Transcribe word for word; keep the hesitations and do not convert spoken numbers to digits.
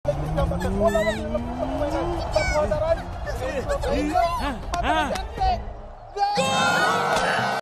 Wala na sila ng pagkakumain. Tapos na rin. Ha? Ha?